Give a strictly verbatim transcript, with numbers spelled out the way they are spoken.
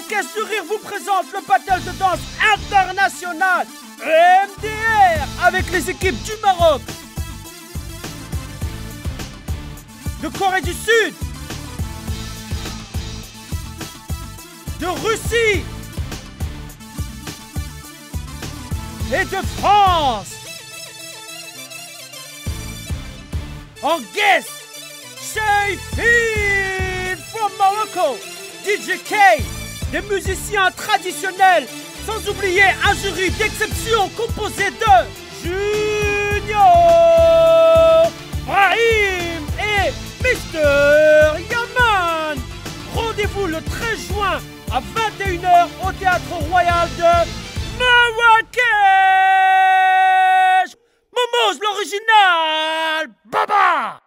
Marrakech du Rire vous présente le battle de danse international M D R avec les équipes du Maroc, de Corée du Sud, de Russie et de France. En guest, Shayfin from Morocco, D J K, des musiciens traditionnels, sans oublier un jury d'exception composé de Junior, Brahim et Mister Yaman. Rendez-vous le treize juin à vingt et une heures au Théâtre Royal de Marrakech. Momos l'original, Baba.